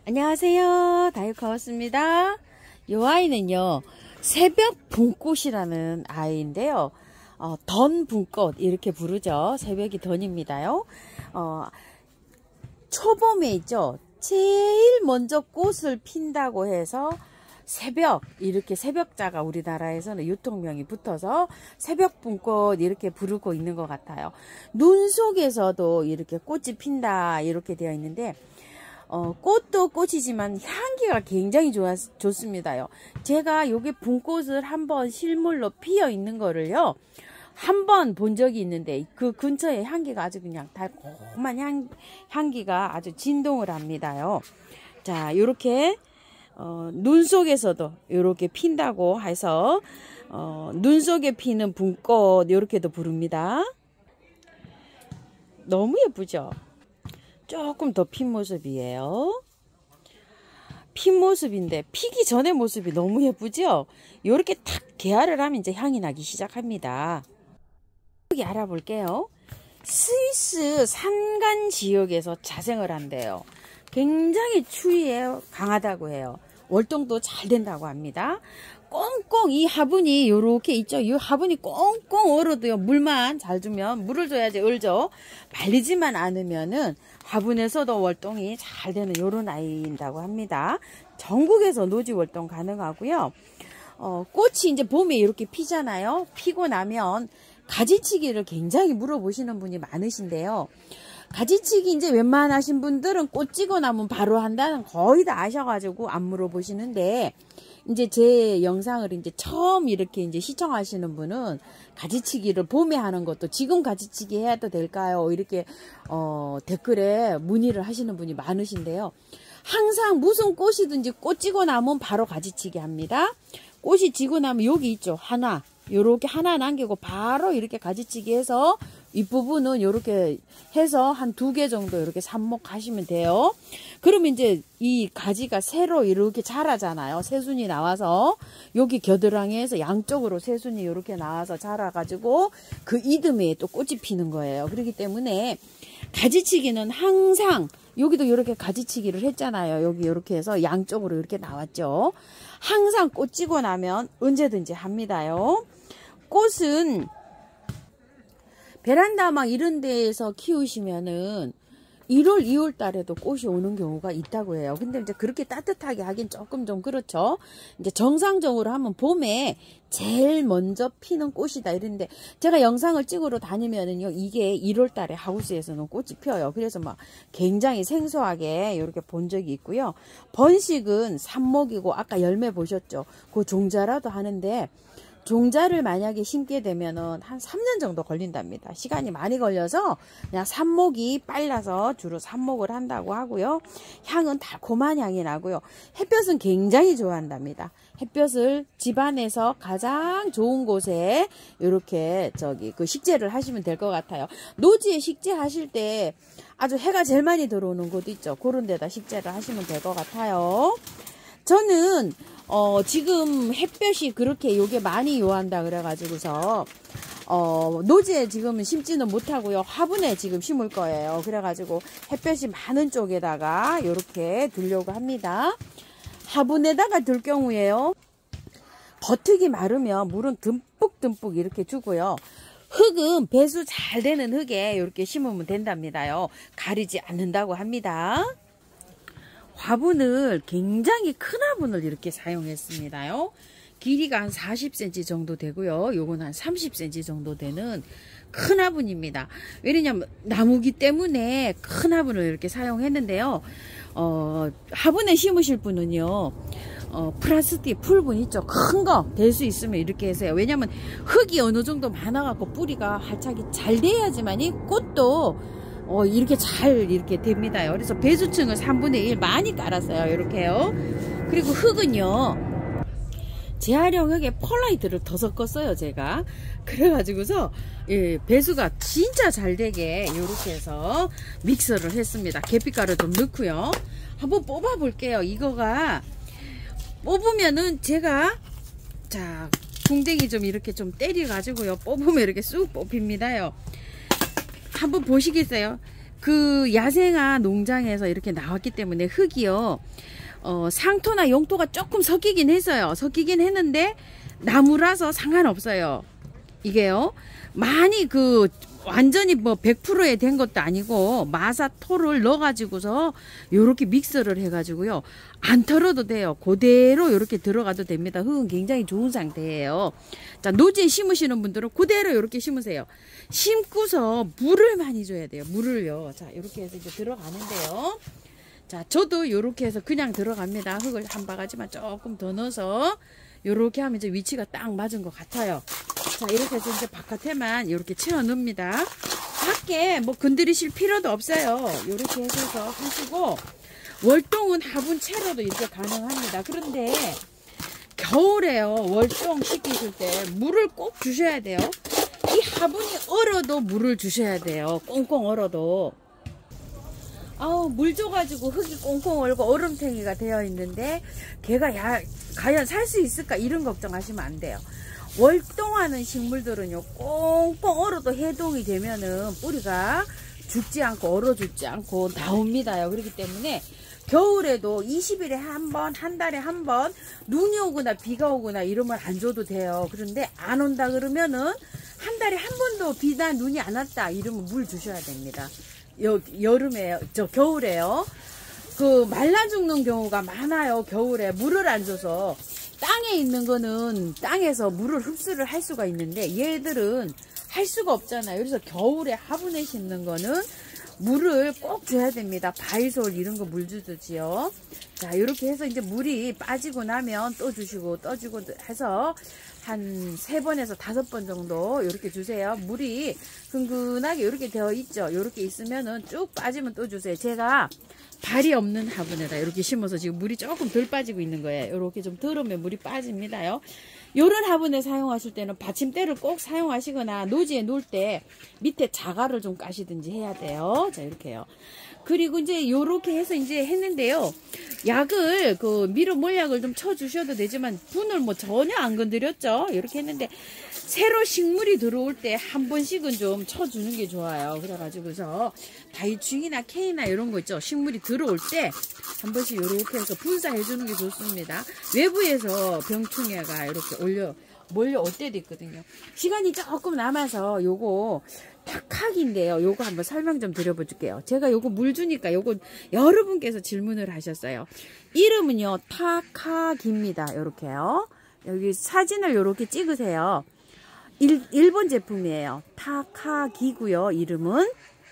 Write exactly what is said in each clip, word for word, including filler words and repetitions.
안녕하세요. 다육하우스입니다. 이 아이는요, 새벽 붕꽃이라는 아이인데요. 어, 던 붕꽃 이렇게 부르죠. 새벽이 던입니다요. 어, 초봄에 있죠. 제일 먼저 꽃을 핀다고 해서 새벽, 이렇게 새벽자가 우리나라에서는 유통명이 붙어서 새벽 붕꽃 이렇게 부르고 있는 것 같아요. 눈 속에서도 이렇게 꽃이 핀다 이렇게 되어 있는데, 어, 꽃도 꽃이지만 향기가 굉장히 좋아, 좋습니다요. 제가 요게 붕꽃을 한번 실물로 피어 있는 거를요, 한 번 본 적이 있는데 그 근처에 향기가 아주 그냥 달콤한 향, 향기가 아주 진동을 합니다요. 자, 요렇게 어, 눈 속에서도 요렇게 핀다고 해서 어, 눈 속에 피는 붕꽃 요렇게도 부릅니다. 너무 예쁘죠? 조금 더 핀 모습이에요. 핀 모습인데 피기 전의 모습이 너무 예쁘죠? 요렇게 탁 개화를 하면 이제 향이 나기 시작합니다. 여기 알아볼게요. 스위스 산간 지역에서 자생을 한대요. 굉장히 추위에 강하다고 해요. 월동도 잘 된다고 합니다. 꽁꽁 이 화분이 요렇게 있죠. 이 화분이 꽁꽁 얼어도요. 물만 잘 주면, 물을 줘야지 얼죠. 말리지만 않으면은 화분에서도 월동이 잘 되는 요런 아이인다고 합니다. 전국에서 노지 월동 가능하고요. 어, 꽃이 이제 봄에 이렇게 피잖아요. 피고 나면 가지치기를 굉장히 물어보시는 분이 많으신데요. 가지치기 이제 웬만하신 분들은 꽃 찍어 나면 바로 한다는 거의 다 아셔가지고 안 물어보시는데, 이제 제 영상을 이제 처음 이렇게 이제 시청하시는 분은 가지치기를 봄에 하는 것도 지금 가지치기 해도 될까요? 이렇게 어, 댓글에 문의를 하시는 분이 많으신데요. 항상 무슨 꽃이든지 꽃 찍어 나면 바로 가지치기 합니다. 꽃이 지고 나면 여기 있죠. 하나. 요렇게 하나 남기고 바로 이렇게 가지치기 해서 윗부분은 이렇게 해서 한 두 개 정도 이렇게 삽목하시면 돼요. 그러면 이제 이 가지가 새로 이렇게 자라잖아요. 새순이 나와서 여기 겨드랑이에서 양쪽으로 새순이 이렇게 나와서 자라가지고 그 이듬해에 또 꽃이 피는 거예요. 그렇기 때문에 가지치기는 항상 여기도 이렇게 가지치기를 했잖아요. 여기 이렇게 해서 양쪽으로 이렇게 나왔죠. 항상 꽃 지고 나면 언제든지 합니다요. 꽃은 베란다 막 이런 데에서 키우시면은 일월, 이월 달에도 꽃이 오는 경우가 있다고 해요. 근데 이제 그렇게 따뜻하게 하긴 조금 좀 그렇죠. 이제 정상적으로 하면 봄에 제일 먼저 피는 꽃이다 이런데, 제가 영상을 찍으러 다니면은요, 이게 일월 달에 하우스에서는 꽃이 피어요. 그래서 막 굉장히 생소하게 이렇게 본 적이 있고요. 번식은 삽목이고, 아까 열매 보셨죠? 그 종자라도 하는데, 종자를 만약에 심게 되면은 한 삼 년 정도 걸린답니다. 시간이 많이 걸려서 그냥 삽목이 빨라서 주로 삽목을 한다고 하고요. 향은 달콤한 향이 나고요. 햇볕은 굉장히 좋아한답니다. 햇볕을 집안에서 가장 좋은 곳에 이렇게 저기 그 식재를 하시면 될 것 같아요. 노지에 식재하실 때 아주 해가 제일 많이 들어오는 곳 있죠. 그런 데다 식재를 하시면 될 것 같아요. 저는 어 지금 햇볕이 그렇게 요게 많이 요한다 그래가지고서 어 노지에 지금은 심지는 못하고요. 화분에 지금 심을 거예요. 그래가지고 햇볕이 많은 쪽에다가 요렇게 두려고 합니다. 화분에다가 둘 경우에요, 겉흙이 마르면 물은 듬뿍듬뿍 이렇게 주고요. 흙은 배수 잘 되는 흙에 이렇게 심으면 된답니다요. 가리지 않는다고 합니다. 화분을 굉장히 큰 화분을 이렇게 사용했습니다요. 길이가 한 사십 센티미터 정도 되고요. 요건 한 삼십 센티미터 정도 되는 큰 화분입니다. 왜냐면 나무기 때문에 큰 화분을 이렇게 사용했는데요. 어, 화분에 심으실 분은요, 어, 플라스틱 풀분 있죠. 큰 거 될 수 있으면 이렇게 하세요. 왜냐면 흙이 어느 정도 많아갖고 뿌리가 활착이 잘 돼야지만이 꽃도 어, 이렇게 잘 이렇게 됩니다. 그래서 배수층을 삼분의 일 많이 깔았어요. 이렇게요. 그리고 흙은요, 재활용 흙에 펄라이트를 더 섞었어요. 제가. 그래가지고서 예, 배수가 진짜 잘 되게 이렇게 해서 믹서를 했습니다. 계피가루 좀 넣고요. 한번 뽑아 볼게요. 이거가 뽑으면은 제가 자 궁뎅이 좀 이렇게 좀 때려 가지고요, 뽑으면 이렇게 쑥 뽑힙니다요. 한번 보시겠어요? 그 야생화 농장에서 이렇게 나왔기 때문에 흙이요, 어, 상토나 용토가 조금 섞이긴 했어요. 섞이긴 했는데 나무라서 상관없어요. 이게요, 많이 그 완전히 뭐 백 퍼센트에 된 것도 아니고 마사토를 넣어 가지고서 요렇게 믹서를 해 가지고요, 안 털어도 돼요. 그대로 요렇게 들어가도 됩니다. 흙은 굉장히 좋은 상태예요. 자, 노지에 심으시는 분들은 그대로 요렇게 심으세요. 심고서 물을 많이 줘야 돼요. 물을요. 자, 요렇게 해서 이제 들어가는데요. 자, 저도 요렇게 해서 그냥 들어갑니다. 흙을 한 바가지만 조금 더 넣어서 요렇게 하면 이제 위치가 딱 맞은 것 같아요. 자, 이렇게 해서 이제 바깥에만 이렇게 채워 넣습니다. 밖에 뭐 건드리실 필요도 없어요. 이렇게 해서 하시고, 월동은 화분 채로도 이렇게 가능합니다. 그런데 겨울에요, 월동 시키실 때 물을 꼭 주셔야 돼요. 이 화분이 얼어도 물을 주셔야 돼요. 꽁꽁 얼어도. 아우, 물 줘가지고 흙이 꽁꽁 얼고 얼음탱이가 되어 있는데 걔가 야, 과연 살 수 있을까, 이런 걱정하시면 안 돼요. 월동하는 식물들은요, 꽁꽁 얼어도 해동이 되면은 뿌리가 죽지 않고 얼어 죽지 않고 나옵니다요. 그렇기 때문에 겨울에도 이십 일에 한 번, 한 달에 한 번 눈이 오거나 비가 오거나 이러면 안 줘도 돼요. 그런데 안 온다 그러면은 한 달에 한 번도 비나 눈이 안 왔다 이러면 물 주셔야 됩니다. 여, 여름에, 저 겨울에요, 그 말라 죽는 경우가 많아요. 겨울에 물을 안 줘서. 땅에 있는 거는 땅에서 물을 흡수를 할 수가 있는데 얘들은 할 수가 없잖아요. 그래서 겨울에 화분에 심는 거는 물을 꼭 줘야 됩니다. 바이솔 이런 거 물 주듯이요. 자, 이렇게 해서 이제 물이 빠지고 나면 또 주시고 또 주고 해서 한 세 번에서 다섯 번 정도 이렇게 주세요. 물이 흥근하게 이렇게 되어 있죠. 이렇게 있으면은 쭉 빠지면 또 주세요. 제가 발이 없는 화분에다 이렇게 심어서 지금 물이 조금 덜 빠지고 있는 거예요. 이렇게 좀 덜으면 물이 빠집니다요. 요런 화분에 사용하실 때는 받침대를 꼭 사용하시거나 노지에 놓을 때 밑에 자갈을 좀 까시든지 해야 돼요. 자, 이렇게요. 그리고 이제 요렇게 해서 이제 했는데요. 약을, 그 미로 몰약을 좀 쳐주셔도 되지만 분을 뭐 전혀 안 건드렸죠. 이렇게 했는데 새로 식물이 들어올 때 한 번씩은 좀 쳐주는 게 좋아요. 그래가지고서 다이충이나 K나 이런 거 있죠. 식물이 들어올 때 한 번씩 이렇게 해서 분사해 주는 게 좋습니다. 외부에서 병충해가 이렇게 올려 몰려올 때도 있거든요. 시간이 조금 남아서 요거 탁학인데요. 요거 한번 설명 좀 드려볼게요. 제가 요거 물 주니까 요거 여러분께서 질문을 하셨어요. 이름은요, 탁학입니다. 요렇게요. 여기 사진을 요렇게 찍으세요. 일, 일본 제품이에요. 탁학이고요. 이름은.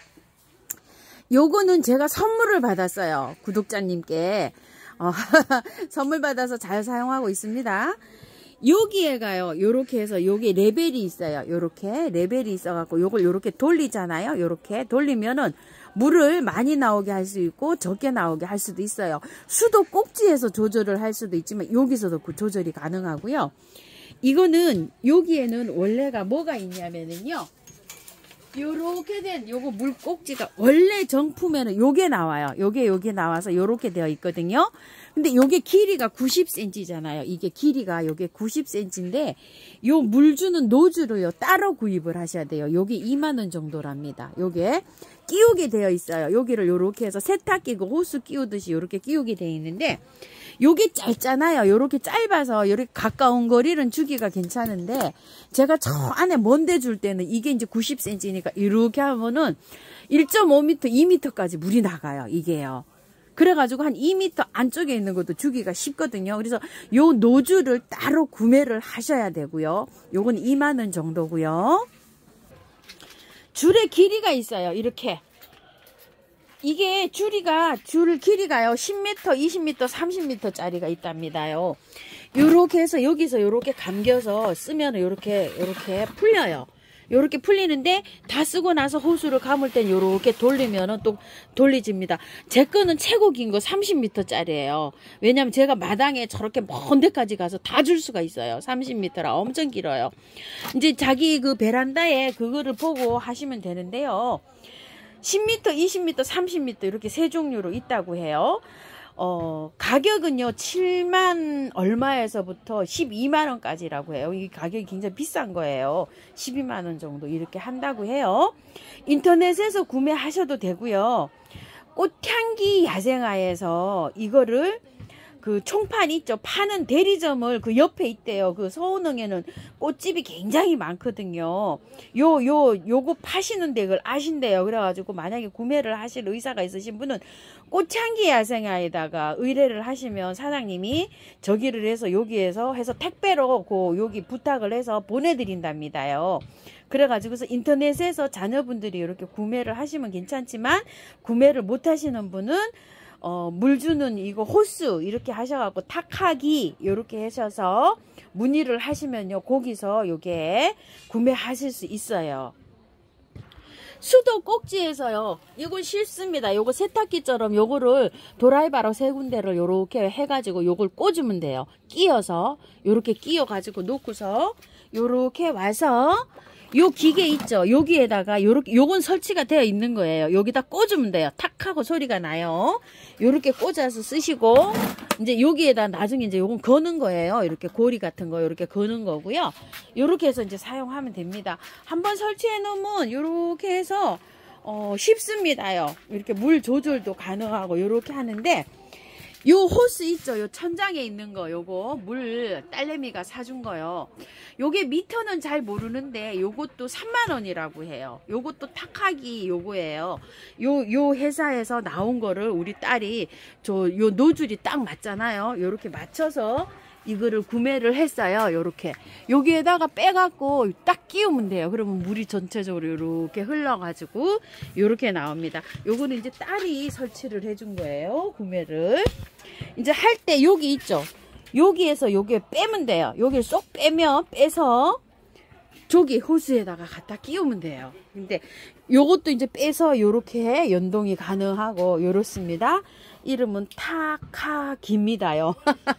요거는 제가 선물을 받았어요. 구독자님께. 어, 선물 받아서 잘 사용하고 있습니다. 여기에가요, 요렇게 해서 요게 레벨이 있어요. 요렇게 레벨이 있어갖고 요걸 요렇게 돌리잖아요. 요렇게 돌리면은 물을 많이 나오게 할 수 있고 적게 나오게 할 수도 있어요. 수도 꼭지에서 조절을 할 수도 있지만 여기서도 그 조절이 가능하고요. 이거는 여기에는 원래가 뭐가 있냐면은요, 요렇게 된 요거 물꼭지가 원래 정품에는 요게 나와요. 요게 요게 나와서 요렇게 되어 있거든요. 근데 요게 길이가 구십 센티미터잖아요. 이게 길이가 요게 구십 센티미터인데 요 물 주는 노즐을요 따로 구입을 하셔야 돼요. 요게 이만 원 정도랍니다. 요게 끼우게 되어 있어요. 여기를 요렇게 해서 세탁기고 호스 끼우듯이 요렇게 끼우게 되어 있는데 요게 짧잖아요. 요렇게 짧아서 요렇게 가까운 거리는 주기가 괜찮은데 제가 저 안에 먼데 줄 때는 이게 이제 구십 센티미터니까 이렇게 하면은 일 점 오 미터, 이 미터까지 물이 나가요. 이게요. 그래가지고 한 이 미터 안쪽에 있는 것도 주기가 쉽거든요. 그래서 요 노즐을 따로 구매를 하셔야 되고요. 요건 이만 원 정도고요. 줄의 길이가 있어요. 이렇게. 이게 줄이가, 줄 길이가요, 십 미터, 이십 미터, 삼십 미터짜리가 있답니다요. 요렇게 해서 여기서 요렇게 감겨서 쓰면 요렇게, 요렇게 풀려요. 요렇게 풀리는데 다 쓰고 나서 호수를 감을 땐 요렇게 돌리면은 또 돌리집니다. 제 거는 최고 긴 거 삼십 미터짜리예요. 왜냐면 제가 마당에 저렇게 먼 데까지 가서 다 줄 수가 있어요. 삼십 미터라 엄청 길어요. 이제 자기 그 베란다에 그거를 보고 하시면 되는데요. 십 미터, 이십 미터, 삼십 미터 이렇게 세 종류로 있다고 해요. 어, 가격은요, 칠만 얼마에서부터 십이만 원까지라고 해요. 이 가격이 굉장히 비싼 거예요. 십이만 원 정도 이렇게 한다고 해요. 인터넷에서 구매하셔도 되고요. 꽃향기 야생화에서 이거를 그 총판 있죠. 파는 대리점을 그 옆에 있대요. 그 서운흥에는 꽃집이 굉장히 많거든요. 요, 요, 요거 파시는데 그걸 아신대요. 그래가지고 만약에 구매를 하실 의사가 있으신 분은 꽃향기 야생화에다가 의뢰를 하시면 사장님이 저기를 해서 여기에서 해서 택배로 그 여기 부탁을 해서 보내드린답니다요. 그래가지고서 인터넷에서 자녀분들이 이렇게 구매를 하시면 괜찮지만 구매를 못 하시는 분은 어, 물 주는 이거 호수 이렇게 하셔갖고 탁하기 이렇게 하셔서 문의를 하시면요 거기서 요게 구매하실 수 있어요. 수도 꼭지에서요 이거 싫습니다. 요거 세탁기처럼 요거를 도라이바로 세 군데를 요렇게 해가지고 요걸 꽂으면 돼요. 끼워서 요렇게 끼워 가지고 놓고서 요렇게 와서 요 기계 있죠. 여기에다가 요렇게 요건 설치가 되어 있는 거예요. 여기다 꽂으면 돼요. 탁 하고 소리가 나요. 요렇게 꽂아서 쓰시고 이제 여기에다 나중에 이제 요건 거는 거예요. 이렇게 고리 같은 거 요렇게 거는 거고요. 요렇게 해서 이제 사용하면 됩니다. 한번 설치해 놓으면 요렇게 해서 어 쉽습니다요. 이렇게 물 조절도 가능하고 요렇게 하는데 요 호스 있죠. 요 천장에 있는 거 요거 물 딸내미가 사준 거요. 요게 미터는 잘 모르는데 요것도 삼만 원이라고 해요. 요것도 탁하기 요거예요. 요, 요 회사에서 나온 거를 우리 딸이 저 요 노즐이 딱 맞잖아요. 요렇게 맞춰서 이거를 구매를 했어요. 요렇게 여기에다가 빼갖고 딱 끼우면 돼요. 그러면 물이 전체적으로 요렇게 흘러가지고 요렇게 나옵니다. 요거는 이제 딸이 설치를 해준 거예요. 구매를 이제 할 때 여기 있죠. 여기에서 여기에 빼면 돼요. 여기를 쏙 빼면 빼서 저기 호스에다가 갖다 끼우면 돼요. 근데 요것도 이제 빼서 요렇게 연동이 가능하고 요렇습니다. 이름은 타카기입니다요.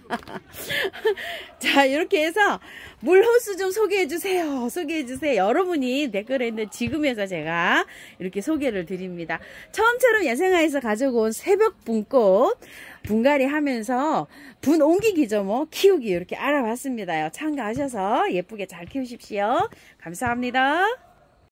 자, 이렇게 해서 물호스 좀 소개해 주세요. 소개해 주세요. 여러분이 댓글에 있는 지금에서 제가 이렇게 소개를 드립니다. 처음처럼 야생화에서 가져온 새벽분꽃 분갈이 하면서 분 옮기기죠. 뭐 키우기 이렇게 알아봤습니다. 참가하셔서 예쁘게 잘 키우십시오. 감사합니다.